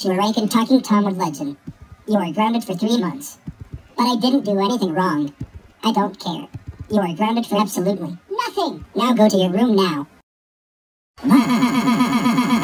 Shuriken talking Tom with legend. You are grounded for 3 months. But I didn't do anything wrong. I don't care. You are grounded for absolutely nothing. Now go to your room now.